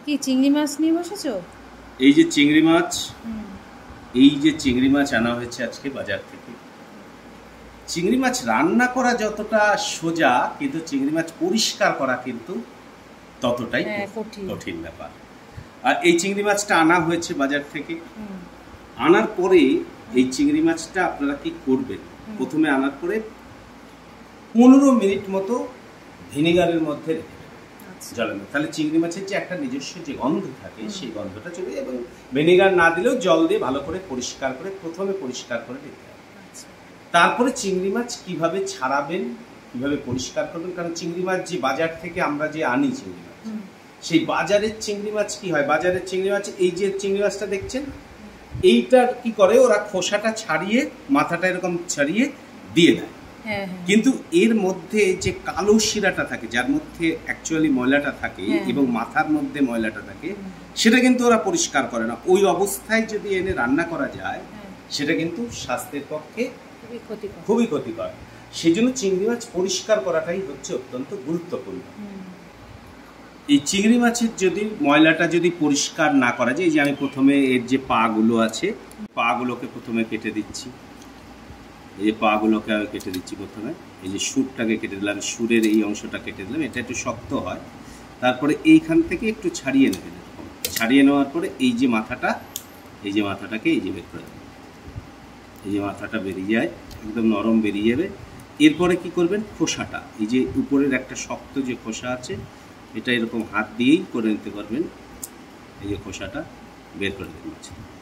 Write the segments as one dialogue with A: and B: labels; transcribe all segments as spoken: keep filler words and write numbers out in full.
A: কি চিংড়ি মাছ নিয়ে বসেছো?
B: এই যে চিংড়ি মাছ, এই যে চিংড়ি মাছ আনা হয়েছে আজকে বাজার থেকে। চিংড়ি মাছ রান্না করা যতটা সোজা, কিন্তু চিংড়ি মাছ পরিষ্কার করা কিন্তু ততটাই কঠিন ব্যাপার। আর এই চিংড়ি মাছটা আনা হয়েছে বাজার থেকে। আনার পরে এই চিংড়ি মাছটা আপনারা কি করবেন, প্রথমে আনার পরে পনেরো মিনিট মতো ভিনেগারের মধ্যে রেখে জলের মধ্যে, তাহলে চিংড়ি মাছের যে একটা নিজস্ব যে গন্ধ থাকে সেই গন্ধটা চলে যায়। এবং ভিনেগার না দিলেও জল দিয়ে ভালো করে পরিষ্কার করে প্রথমে পরিষ্কার করে দিতে হবে। তারপরে চিংড়ি মাছ কিভাবে ছাড়াবেন, কিভাবে পরিষ্কার করবেন, কারণ চিংড়ি মাছ যে বাজার থেকে আমরা যে আনি চিংড়ি মাছ, সেই বাজারের চিংড়ি মাছ কি হয়, বাজারের চিংড়ি মাছ এই যে চিংড়ি মাছটা দেখছেন, এইটার কি করে ওরা খোসাটা ছাড়িয়ে মাথাটা এরকম ছাড়িয়ে দিয়ে দেয়। কিন্তু এর মধ্যে যে কালো শিরাটা থাকে, যার মধ্যে অ্যাকচুয়ালি ময়লাটা থাকে এবং মাথার মধ্যে ময়লাটা থাকে, সেটা কিন্তু ওরা পরিষ্কার করে না। ওই অবস্থায় যদি এনে রান্না করা যায়, সেটা কিন্তু স্বাস্থ্যের পক্ষে খুবই ক্ষতিকর। সেই জন্য চিংড়ি মাছ পরিষ্কার করাটাই হচ্ছে অত্যন্ত গুরুত্বপূর্ণ। এই চিংড়ি মাছের যদি ময়লাটা যদি পরিষ্কার না করা যায়, এই যে আমি প্রথমে এর যে পা গুলো আছে, পা গুলোকে প্রথমে কেটে দিচ্ছি। এই যে পা গুলোকে আমি কেটে দিচ্ছি প্রথমে, এই যে সুরটাকে কেটে দিলাম, সুরের এই অংশটা কেটে দিলাম, এটা একটু শক্ত হয়। তারপরে এইখান থেকে একটু ছাড়িয়ে নেবেন, ছাড়িয়ে নেওয়ার পরে এই যে মাথাটা, এই যে মাথাটাকে এই যে বের করে দেবেন, এই যে মাথাটা বেরিয়ে যায়, একদম নরম বেরিয়ে যাবে। এরপরে কি করবেন, খোসাটা, এই যে উপরের একটা শক্ত যে খোসা আছে, এটা এরকম হাত দিয়েই করে নিতে পারবেন। এই যে খোসাটা বের করে দেবেন,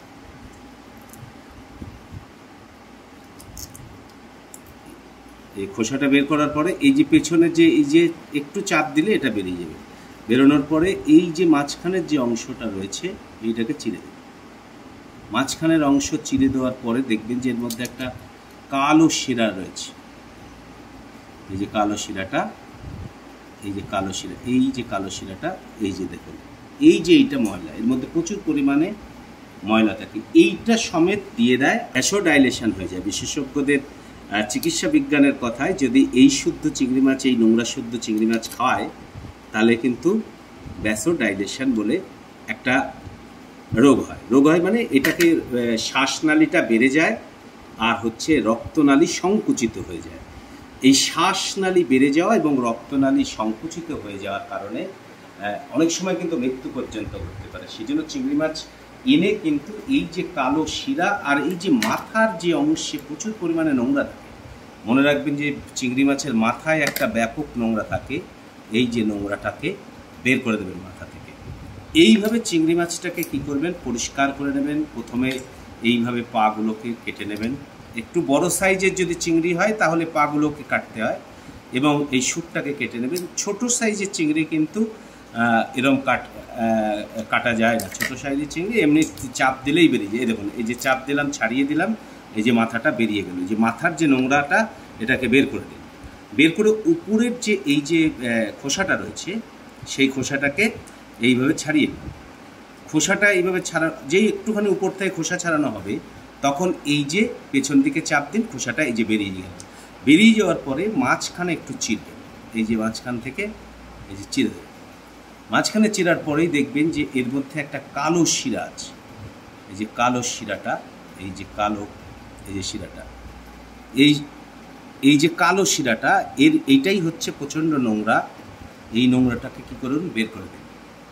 B: এই খোসাটা বের করার পরে এই যে পেছনের যে এই যে একটু চাপ দিলে এটা বেরিয়ে যাবে। বেরোনোর পরে এই যে মাঝখানের যে অংশটা রয়েছে, এইটাকে চিড়ে দেবেন। মাঝখানের অংশ চিড়ে দেওয়ার পরে দেখবেন যে এর মধ্যে একটা কালো শিরা রয়েছে। এই যে কালো শিরাটা, এই যে কালো শিরা, এই যে কালো শিরাটা, এই যে দেখুন, এই যে এইটা ময়লা, এর মধ্যে প্রচুর পরিমাণে ময়লা থাকে, এইটা সমেত দিয়ে দেয়, ভ্যাসোডাইলেশন হয়ে যায়। বিশেষজ্ঞদের চিকিৎসা বিজ্ঞানের কথায়, যদি এই শুদ্ধ চিংড়ি মাছ, এই নোংরা শুদ্ধ চিংড়ি মাছ খাওয়ায়, তাহলে কিন্তু ভ্যাসোডাইলেশন বলে একটা রোগ হয়। রোগ হয় মানে এটাকে শ্বাসনালীটা বেড়ে যায়, আর হচ্ছে রক্তনালী সংকুচিত হয়ে যায়। এই শ্বাসনালী বেড়ে যাওয়া এবং রক্তনালী সংকুচিত হয়ে যাওয়ার কারণে অনেক সময় কিন্তু মৃত্যু পর্যন্ত ঘটতে পারে। সেই জন্য চিংড়ি মাছ এনে কিন্তু এই যে কালো শিরা আর এই যে মাথার যে অংশে প্রচুর পরিমাণে নোংরা থাকে, মনে রাখবেন যে চিংড়ি মাছের মাথায় একটা ব্যাপক নোংরা থাকে, এই যে নোংরাটাকে বের করে দেবেন মাথা থেকে। এইভাবে চিংড়ি মাছটাকে কি করবেন, পরিষ্কার করে নেবেন। প্রথমে এইভাবে পাগুলোকে কেটে নেবেন। একটু বড় সাইজের যদি চিংড়ি হয় তাহলে পাগুলোকে কাটতে হয়, এবং এই সুরটাকে কেটে নেবেন। ছোট সাইজের চিংড়ি কিন্তু এরকম কাট কাটা যায় না। ছোটো সাইজের চিংড়ি এমনি চাপ দিলেই বেরিয়ে যায়। দেখুন, এই যে চাপ দিলাম, ছাড়িয়ে দিলাম, এই যে মাথাটা বেরিয়ে গেল। যে মাথার যে নোংরাটা, এটাকে বের করে দিন। বের করে উপরের যে এই যে খোসাটা রয়েছে, সেই খোসাটাকে এইভাবে ছাড়িয়ে দিন। খোসাটা এইভাবে ছাড়া, যেই একটুখানি উপর থেকে খোসা ছাড়ানো হবে, তখন এই যে পেছন দিকে চাপ দিন, খোসাটা এই যে বেরিয়ে গেল। বেরিয়ে যাওয়ার পরে মাঝখানে একটু চিরবেন, এই যে মাঝখান থেকে এই যে চিরে দেবেন। মাঝখানে চিরার পরেই দেখবেন যে এর মধ্যে একটা কালো শিরা আছে। এই যে কালো শিরাটা, এই যে কালো এই যে শিরাটা, এই এই যে কালো শিরাটা, এর এইটাই হচ্ছে প্রচণ্ড নোংরা। এই নোংরাটাকে কী করুন, বের করে দেন।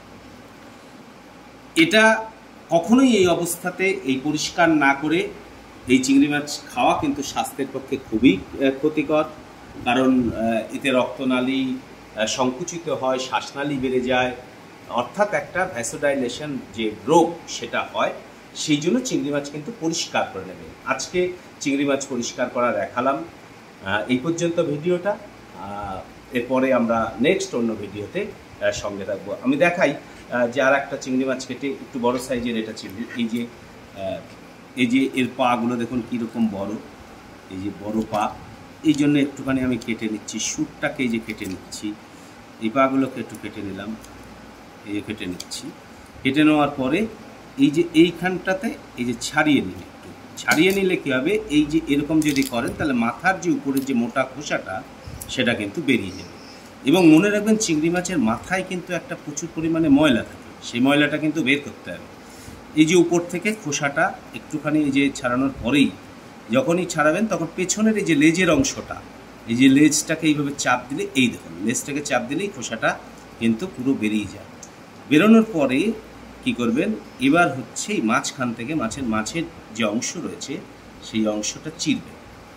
B: এটা কখনোই এই অবস্থাতে এই পরিষ্কার না করে এই চিংড়ি মাছ খাওয়া কিন্তু স্বাস্থ্যের পক্ষে খুবই ক্ষতিকর। কারণ এতে রক্তনালী সংকুচিত হয়, শ্বাসনালী বেড়ে যায়, অর্থাৎ একটা ভ্যাসোডাইলেশন যে রোগ সেটা হয়। সেই জন্য চিংড়ি মাছ কিন্তু পরিষ্কার করে নেবেন। আজকে চিংড়ি মাছ পরিষ্কার করা দেখালাম। এই পর্যন্ত ভিডিওটা। এরপরে আমরা নেক্সট অন্য ভিডিওতে সঙ্গে থাকবো। আমি দেখাই যে আর একটা চিংড়ি মাছ কেটে, একটু বড় সাইজের এটা চিংড়ি। এই যে এই যে এর পাগুলো দেখুন কীরকম বড়, এই যে বড় পা, এই জন্য একটুখানি আমি কেটে নিচ্ছি। সুরটাকে এই যে কেটে নিচ্ছি, এই পাগুলোকে একটু কেটে নিলাম, এই যে কেটে নিচ্ছি। কেটে নেওয়ার পরে এই যে এইখানটাতে এই যে ছাড়িয়ে নিলে, একটু ছাড়িয়ে নিলে কী হবে, এই যে এরকম যদি করেন, তাহলে মাথার যে উপরের যে মোটা খোসাটা, সেটা কিন্তু বেরিয়ে যাবে। এবং মনে রাখবেন, চিংড়ি মাছের মাথায় কিন্তু একটা প্রচুর পরিমাণে ময়লা থাকে। সেই ময়লাটা কিন্তু বের করতে হবে। এই যে উপর থেকে খোসাটা একটুখানি এই যে ছাড়ানোর পরেই যখনই ছাড়াবেন তখন পেছনের এই যে লেজের অংশটা, এই যে লেজটাকে এইভাবে চাপ দিলে, এই দেখুন লেজটাকে চাপ দিলেই খোসাটা কিন্তু পুরো বেরিয়ে যায়। বেরোনোর পরে কি করবেন, এবার হচ্ছে এই মাঝখান থেকে মাছের মাছের যে অংশ রয়েছে সেই অংশটা চিরবেন।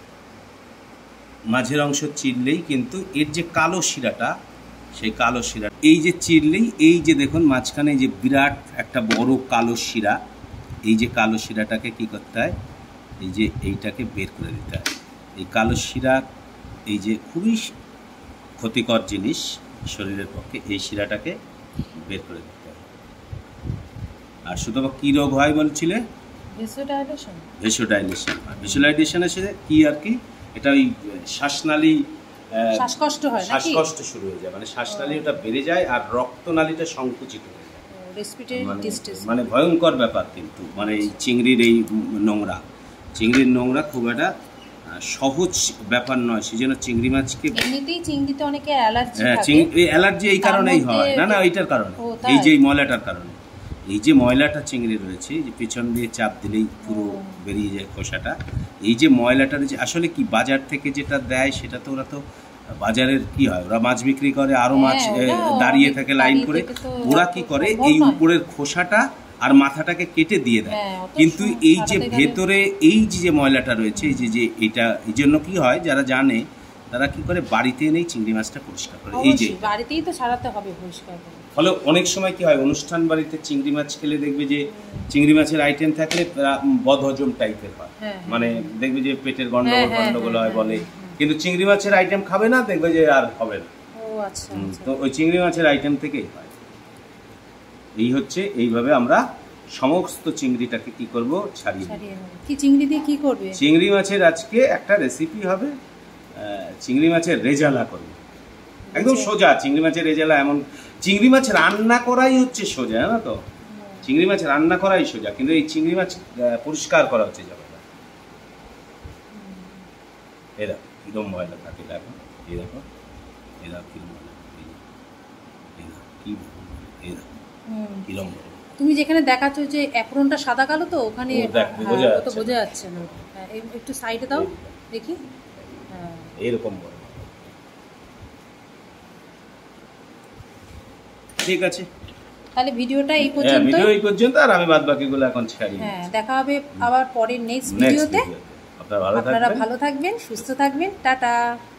B: মাঝের অংশ চিরলেই কিন্তু এর যে কালো শিরাটা, সেই কালো শিরা এই যে চিরলেই এই যে দেখুন মাঝখানে যে বিরাট একটা বড় কালো শিরা, এই যে কালো শিরাটাকে কি করতে হয়, এই যে এইটাকে বের করে দিতে হয়। এই কালো শিরা এই যে খুবই ক্ষতিকর জিনিস শরীরের পক্ষে, এই শিরাটাকে বের করে দিতে হয়। আর শুধু কী রোগ হয় বলছিলে?
A: ভেসোডাইলেশন।
B: ভেসোডাইলেশন। ভেসোডাইলেশনের সাথে কি আর কি, এটা ওই শ্বাসনালী
A: শ্বাসকষ্ট হয়,
B: শ্বাসকষ্ট শুরু হয়ে যায়, মানে শ্বাসনালী ওটা বেড়ে যায় আর রক্তনালীটা সংকুচিত হয়ে যায়, মানে ভয়ঙ্কর ব্যাপার। কিন্তু মানে এই চিংড়ির এই নোংরা, চিংড়ির নোংরা খুব একটা সহজ ব্যাপার নয়। সেই জন্য চিংড়ি মাছকে
A: এমনিতেই চিংড়িতে অনেকের অ্যালার্জি
B: হ্যাঁ চিংড়ি অ্যালার্জি এই কারণেই হয়, না না ওইটার কারণে, এই যে ময়লাটার কারণে, এই যে ময়লাটা চিংড়ি রয়েছে যে পেছন দিয়ে চাপ দিলেই পুরো বেরিয়ে যায় খোসাটা। এই যে ময়লাটা যে আসলে কি বাজার থেকে যেটা দেয় সেটা তো ওরা তো বাজারের কি হয়, ওরা মাছ বিক্রি করে, আরও মাছ দাঁড়িয়ে থাকে লাইন করে, ওরা কি করে এই উপরের খোসাটা আর মাথাটাকে কেটে দিয়ে দেয়। কিন্তু এই যে ভেতরে এই যে ময়লাটা রয়েছে, এই যে যে এটা এই জন্য কি হয়, যারা জানে তারা কি করে বাড়িতে এনেই চিংড়ি মাছটা পরিষ্কার করে, এই যে
A: বাড়িতেই তো সারাতে হবে পরিষ্কার করে।
B: ফলে অনেক সময় কি হয়, অনুষ্ঠান বাড়িতে চিংড়ি মাছ খেলে দেখবে যে চিংড়ি মাছের আইটেম থাকলে বদহজম টাইপের হয়, মানে দেখবে যে পেটের গন্ডগোল গন্ডগোল হয় বলে, কিন্তু চিংড়ি মাছের আইটেম খাবে না, দেখবে যে আর হবে না। তো ওই চিংড়ি মাছের আইটেম থেকেই হয়। এই হচ্ছে এইভাবে আমরা সমস্ত চিংড়িটাকে কি করব, ছাড়িয়ে নেব।
A: কি চিংড়ি দিয়ে কি করবে?
B: চিংড়ি মাছের আজকে একটা রেসিপি হবে, চিংড়ি মাছের রেজালা করবে, একদম সোজা চিংড়ি মাছের রেজালা। এমন চিংড়ি মাছ রান্না করাই হচ্ছে সোজা, জানো তো, চিংড়ি মাছ রান্না করাই সোজা, কিন্তু এই চিংড়ি মাছ পরিষ্কার করা হচ্ছে যাবে। এরা কিরম ময়লা থাকে দেখো, এই দেখো এরা কিরম ময়লা, কি এরা কিরম।
A: তুমি যেখানে দেখাচ্ছ যে অ্যাপ্রনটা সাদা কালো, তো ওখানে তো বোঝা যাচ্ছে না, একটু সাইডে দাও দেখি,
B: এরকম বড়। ঠিক আছে,
A: তাহলে ভিডিওটা এই পর্যন্ত,
B: ভিডিও এই পর্যন্ত, আর আমি বাদ বাকিগুলো এখন ছাড়ি।
A: হ্যাঁ, দেখা হবে আবার পরের নেক্সট ভিডিওতে। আপনারা ভালো থাকবেন, সুস্থ থাকবেন, টাটা।